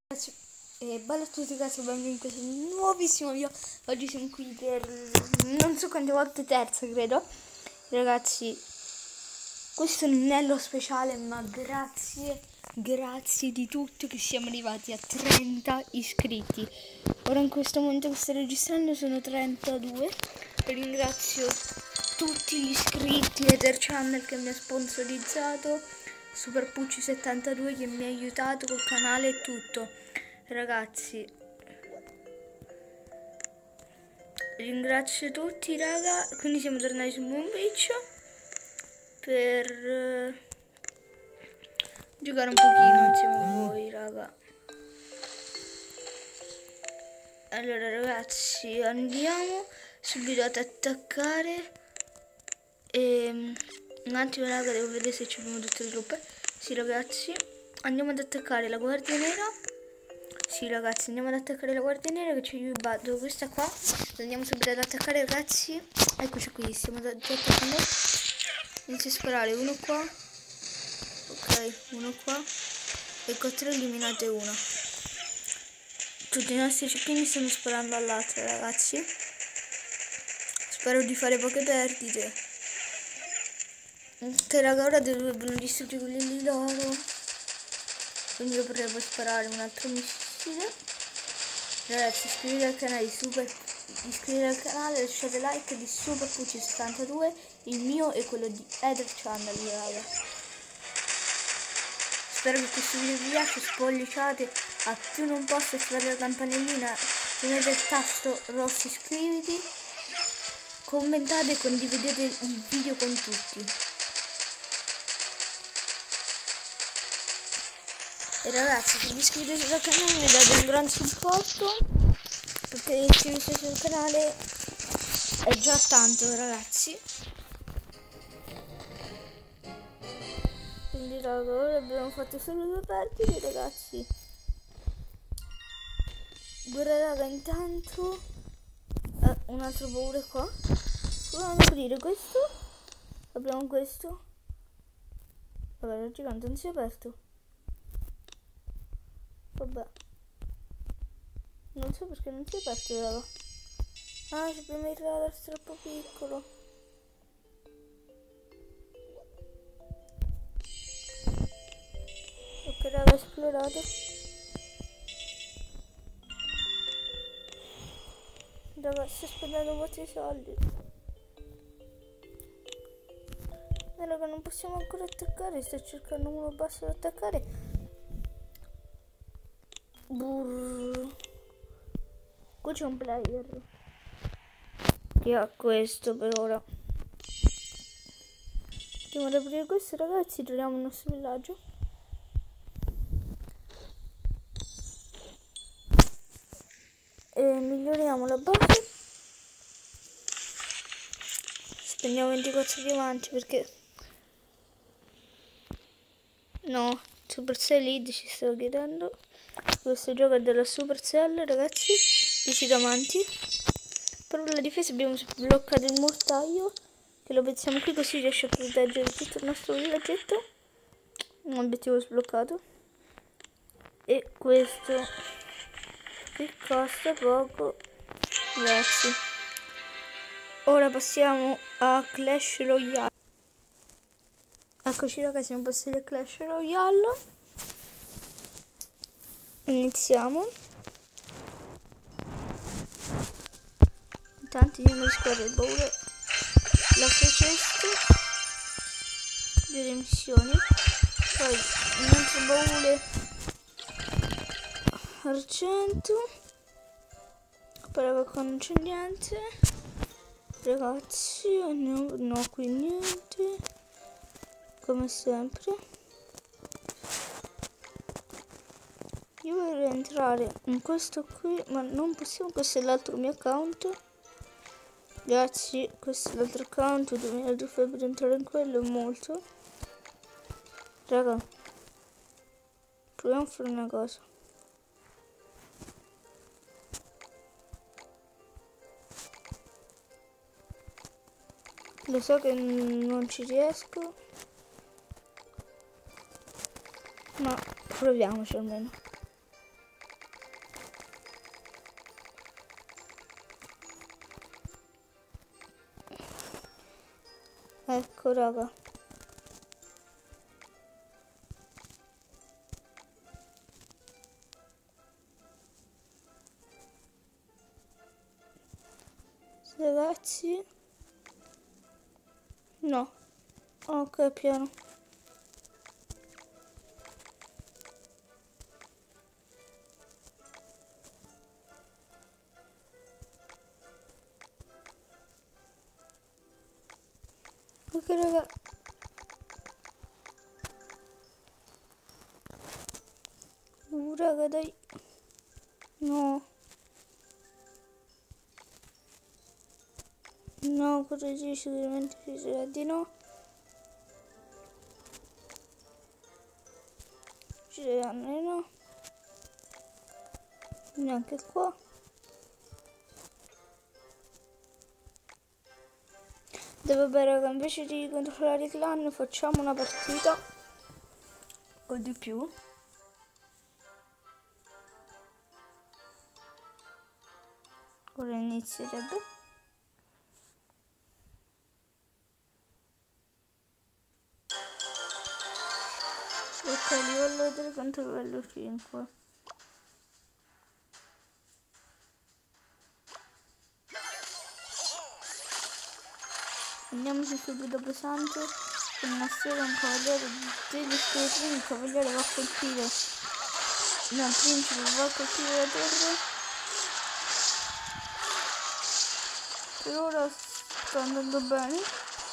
Ragazzi, bella a tutti ragazzi, benvenuti in questo nuovissimo video. Oggi siamo qui per non so quante volte, terza credo. Ragazzi, questo è un anello speciale, ma grazie di tutto che siamo arrivati a 30 iscritti. Ora in questo momento che sto registrando sono 32. Ringrazio tutti gli iscritti, Ether Channel che mi ha sponsorizzato, Super Pucci 72 che mi ha aiutato col canale e tutto. Ragazzi, ringrazio tutti raga. Quindi siamo tornati su Moon Beach per giocare un pochino insieme a voi raga. Allora ragazzi, andiamo subito ad attaccare. Un attimo raga, devo vedere se ci abbiamo tutte le truppe. Sì ragazzi, andiamo ad attaccare la guardia nera. Sì ragazzi, andiamo ad attaccare la guardia nera che ci aiuta questa qua. Andiamo subito ad attaccare ragazzi. Eccoci qui, stiamo attaccando. Inizio a sparare, uno qua. Ok, uno qua. E con 3 eliminate uno. Tutti i nostri cecchini stanno sparando all'altro ragazzi. Spero di fare poche perdite. Ok raga, ora dovrebbero distruggere quelli lì loro. Quindi io potrei poi sparare un altro missile. Ragazzi, iscrivetevi al canale lasciate like di Super Pucci 72, il mio e quello di Ether Channel raga. Spero che questo video vi piaccia, spolliciate a più non posso, attivate la campanellina, premete il tasto rosso iscriviti, commentate e condividete il video con tutti. E ragazzi, se vi iscrivete al canale mi date un gran supporto, perché iscriversi sul canale è già tanto ragazzi. Quindi raga, ora abbiamo fatto solo 2 partite ragazzi. Ora raga, intanto un altro baule qua. Proviamo ad aprire questo. Apriamo questo. Vabbè, il gigante non si è aperto. Vabbè, non so perché non si è aperto raga. Ah, c'è prima il radar troppo piccolo. Ok raga, esplorato. Raga, sto spendendo molti soldi. Raga, non possiamo ancora attaccare. Sto cercando uno basso da attaccare. Qui c'è un player che ha questo per ora. Andiamo ad aprire questo ragazzi, troviamo il nostro villaggio. E miglioriamo la base. Spendiamo 24 diamanti perché no, Supercell Lead ci stavo chiedendo. Questo gioco è della Supercell ragazzi, 10 diamanti. Però la difesa abbiamo bloccato il mortaio, che lo mettiamo qui così riesce a proteggere tutto il nostro villaggetto. Un obiettivo sbloccato. E questo che costa poco. Grazie. Ora passiamo a Clash Royale. Eccoci ragazzi, siamo passati a Clash Royale. Iniziamo. Intanto andiamo a riscuotere il baule, la cesta delle missioni, poi un altro baule argento, però qua non c'è niente ragazzi. No, qui niente come sempre. Io vorrei entrare in questo qui, ma non possiamo. Questo è l'altro mio account ragazzi, questo è l'altro account, 2000 trofei per entrare in quello, è molto. Raga, proviamo a fare una cosa. Lo so che non ci riesco, ma proviamoci almeno. Ecco raga. Ragazzi. No. Ok, piano. Ok raga. Raga dai. No. No, così sicuramente ci sarà di no. Ci saranno di no. Neanche qua. E vabbè raga, invece di controllare i clan facciamo una partita o di più. Ora inizierebbe. Ok, livello 3 contro livello 5. Andiamoci subito pesante. Con una storia un cavaliere degli scheletrini, il cavaliere va a colpire. No, il principe va a colpire la torre. Per ora sta andando bene.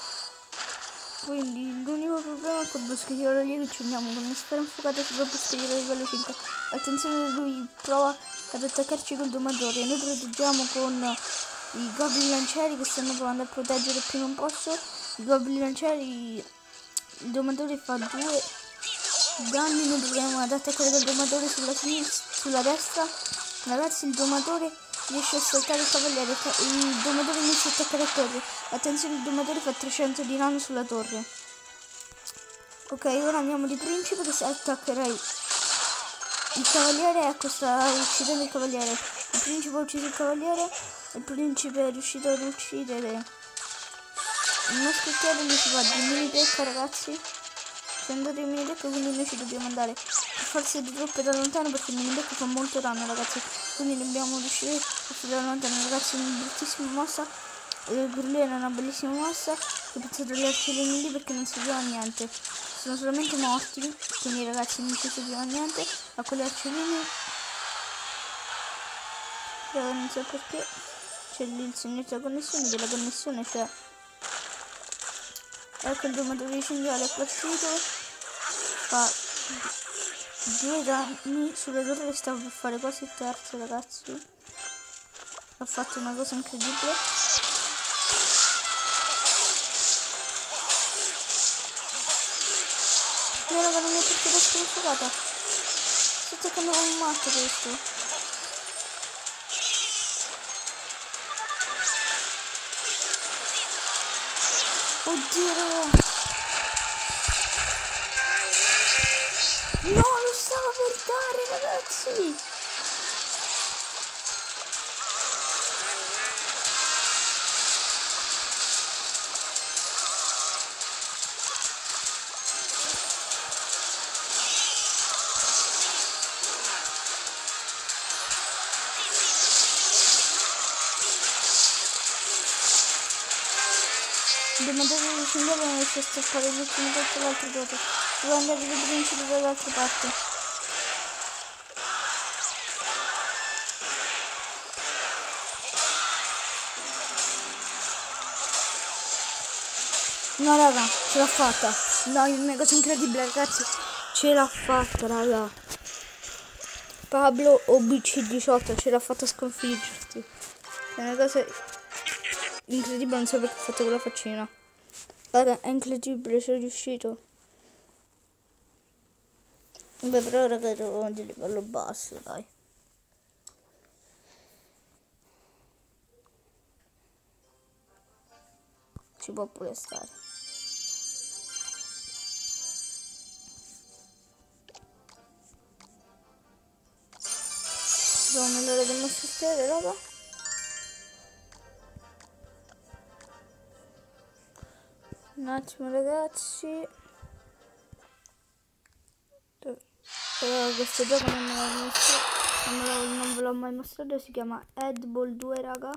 Quindi l'unico problema è col boschettiero lì che ci andiamo con una sfera infuocata sul boschettiero di livello 5. Attenzione, lui prova ad attaccarci col domatore. Noi proteggiamo con i goblin lancieri che stanno provando a proteggere più non posso. I goblin lancieri, il domatore fa 2 danni, noi dovremo ad attaccare col domatore sulla sinistra, sulla destra. Ragazzi, il domatore riesce a saltare il cavaliere, il domatore inizia a attaccare a torre. Attenzione, il domatore fa 300 di danno sulla torre. Ok, ora andiamo di principe che si attaccherà il cavaliere. Ecco, sta uccidendo il cavaliere. Il principe ha ucciso il cavaliere. Il principe è riuscito ad uccidere il moschettiere. Lui si va di mini pecca, ragazzi. Si è andato in mini pecca, quindi noi ci dobbiamo andare per forze di truppe da lontano, perché il mini pecca fa molto danno, ragazzi. Quindi dobbiamo riuscire a farci da lontano, ragazzi. È una bruttissima mossa. Per lui era una bellissima mossa. Ho pensato agli arcieri lì perché non serviva a niente. Sono solamente morti, quindi ragazzi non ci serviva a niente. A quegli arcieri però non so perché c'è lì il segno della connessione c'è. Ecco il domatore di cinghiale è partito, fa 2 danni sulla torre, stavo per fare quasi il terzo, ragazzi. Ha fatto una cosa incredibile. No raga, non mi ha perché la sconfugata. Sto attaccando un matto questo. Oddio raga. No, lo stavo per dare, ragazzi. Dobbiamo andare a scendere e non riesce a stappare l'ultimo colpo dall'altro lato. Devo andare a principe dall'altra parte. No raga, ce l'ha fatta. No, è una cosa incredibile, ragazzi. Ce l'ha fatta, raga. Pablo OBC18 ce l'ha fatta sconfiggerti. È una cosa incredibile, non so perché ho fatto quella faccina. Raga, è incredibile, sono riuscito. Beh, però raga, ero di livello basso, dai. Ci può pure stare. Sono l'ora del moschettiere, raga. Un attimo ragazzi. Questo gioco non ve l'ho mai mostrato, si chiama Headball 2 raga.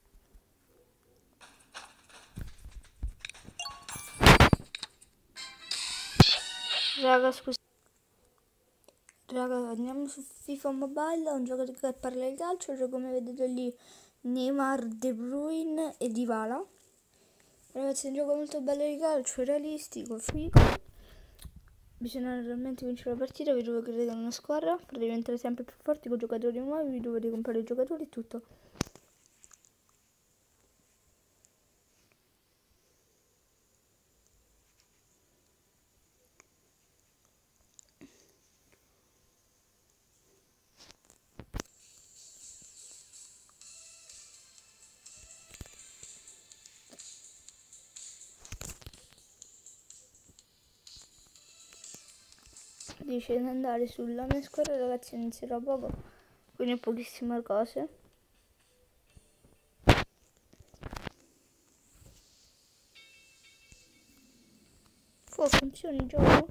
Raga scusate. Raga, andiamo su FIFA Mobile, un gioco che parla di calcio, come vedete lì Neymar, De Bruyne e Dybala. Ragazzi, è un gioco molto bello di calcio, realistico, figo. Bisogna realmente vincere la partita, vi dovete credere in una squadra per diventare sempre più forti con giocatori nuovi, vi dovete comprare i giocatori e tutto. Dice di andare sulla mia squadra, ragazzi, inizierà poco, quindi ho pochissime cose. Funziona il gioco?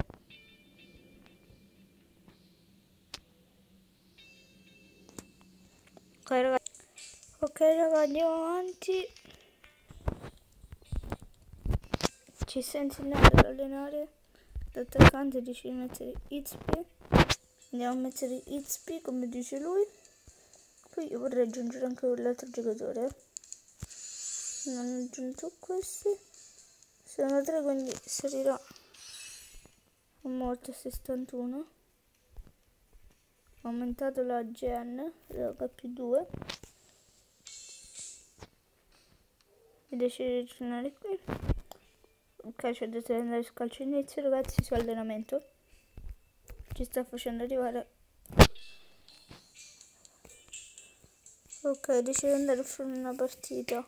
Ok ragazzi, andiamo avanti. Ci sta insegnando ad allenare l'attaccante, dice di mettere XP. Andiamo a mettere XP come dice lui. Poi io vorrei aggiungere anche quell'altro giocatore. Non ho aggiunto questi. Sono 3, quindi salirà a morte 61. Ho aumentato la gen, la K2. E decido di tornare qui. Ok, ci ho detto di andare su calcio inizio, ragazzi, su allenamento. Ci sta facendo arrivare. Ok, decido di andare a fare una partita.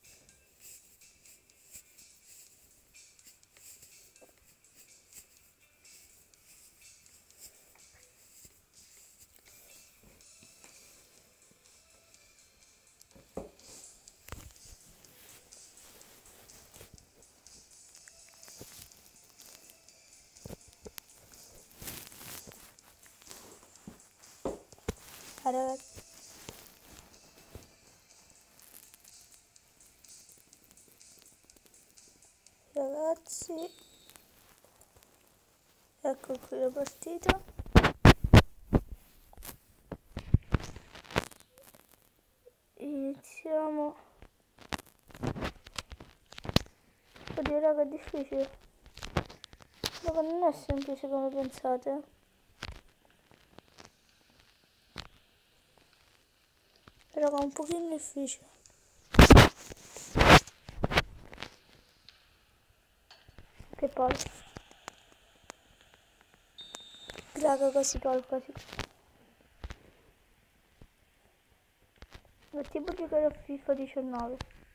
Ragazzi, ecco qui la partita. Iniziamo. Oddio raga, è difficile. Raga, non è semplice come pensate. Raga, è un pochino difficile. Che poi raga, quasi gol. Ma tipo giocare a FIFA 19.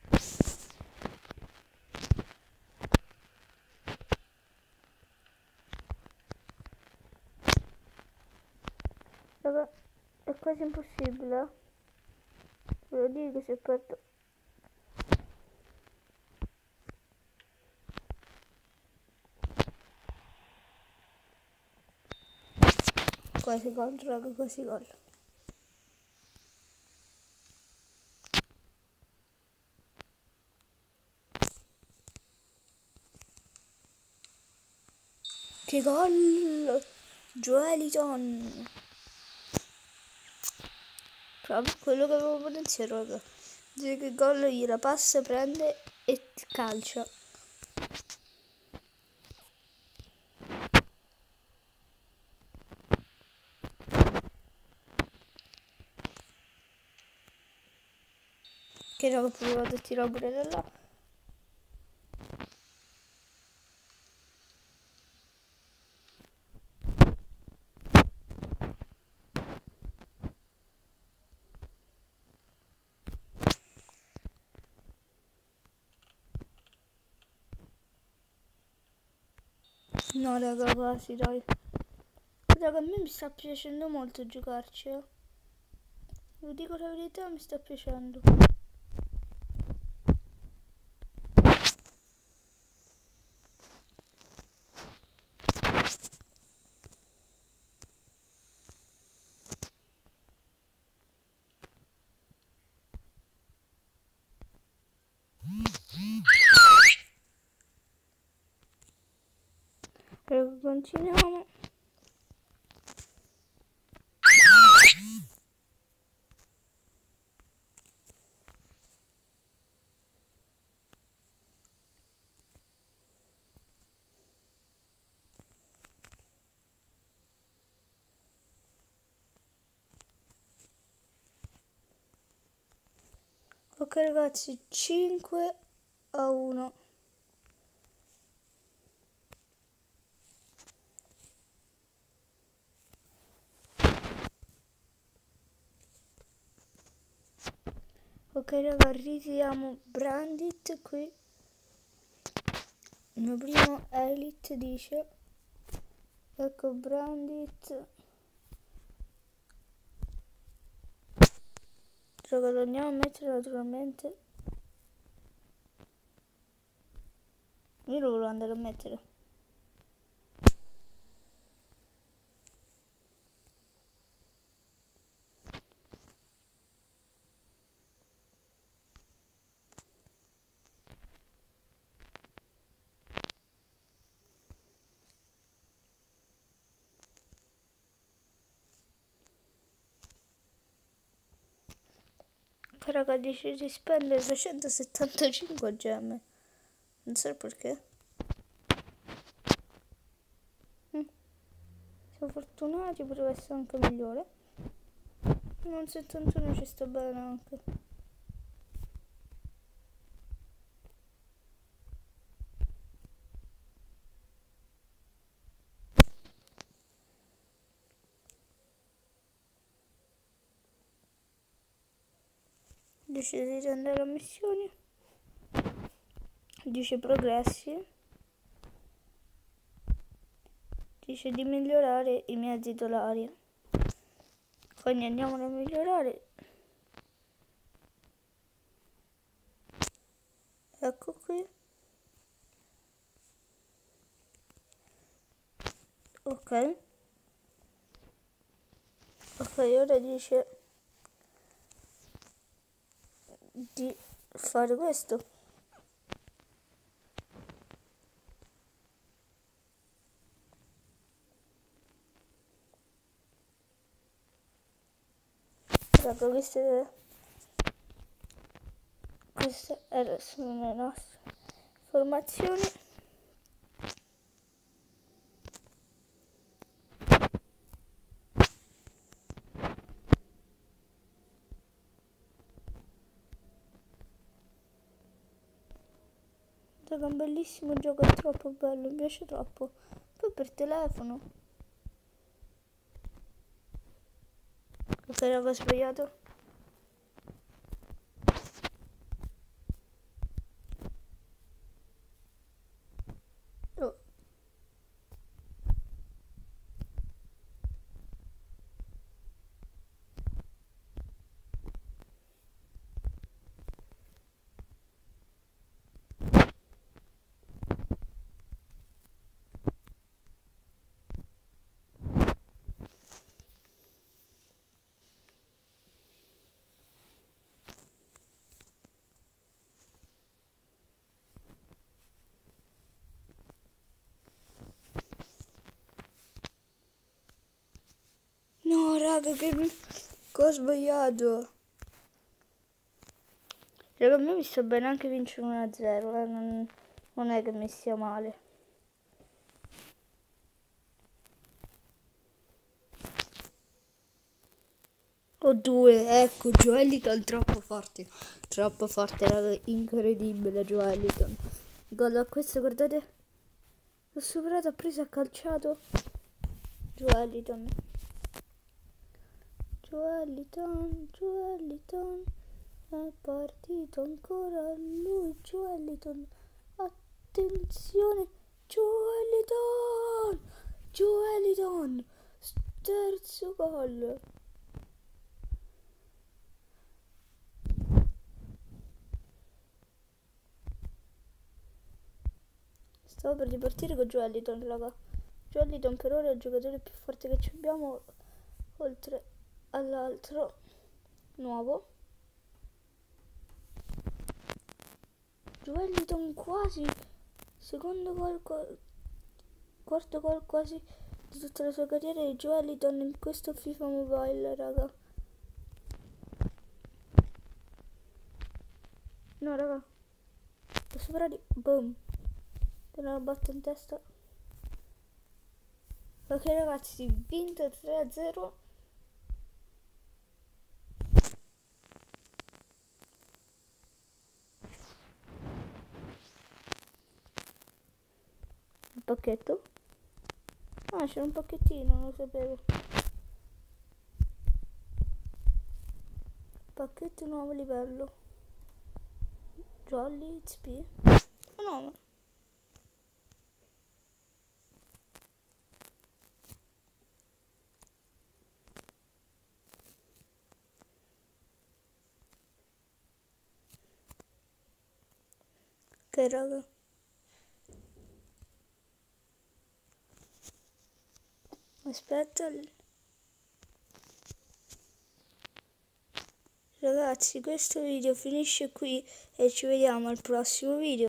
Raga, è quasi impossibile. Ve lo dico se perdo. Quasi gol, raga, quasi gol. Che gol! Joeliton! Proprio quello che avevo potenziato, raga. Dice che gol gliela passa, prende e calcia. Che raga, poi vado a tirare pure da là. No raga, quasi dai. Raga, a me mi sta piacendo molto giocarci. Vi dico la verità, mi sta piacendo. continuiamo. Ok ragazzi, 5-1. Ok raga, ritiriamo Brandit qui. Il mio primo Elite dice. Ecco Brandit. Raga, lo andiamo a mettere naturalmente. Io lo volevo andare a mettere. Ok raga, dice di spendere 275 gemme. Non so perché. Siamo fortunati, potrebbe essere anche migliore. Non 71 ci sta bene anche. Decidi di andare a missioni. Dice progressi. Dice di migliorare i miei titolari. Quindi andiamo a migliorare. Ecco qui. Ok. Ok, ora dice di fare questo. Raga, queste sono le nostre formazioni. Raga, un bellissimo gioco, è troppo bello, mi piace troppo. Poi per telefono. Ok raga, ho sbagliato. Oh. No raga, che ho sbagliato. Raga, a me mi sta bene anche vincere 1-0, non è che mi stia male. O 2, ecco, Joeliton troppo forte, raga, incredibile Joeliton. Gol a questo, guardate, l'ho superato, ha preso, ha calciato. Joeliton, è partito ancora lui, Joeliton, attenzione, Joeliton, terzo gol. Stavo per ripartire con Joeliton, raga. Joeliton per ora è il giocatore più forte che abbiamo, oltre all'altro nuovo. Joeliton quasi, secondo gol quarto gol quasi di tutta la sua carriera di Joelinton in questo FIFA Mobile, raga. No, raga. Lo superare. Boom. Torna la botta in testa. Ok ragazzi, vinto 3-0. Il pacchetto? Ah, c'era un pacchettino, non lo sapevo. Pacchetto nuovo livello. Jolly XP. Oh no. Ok raga. Aspetta. Ragazzi, questo video finisce qui e ci vediamo al prossimo video.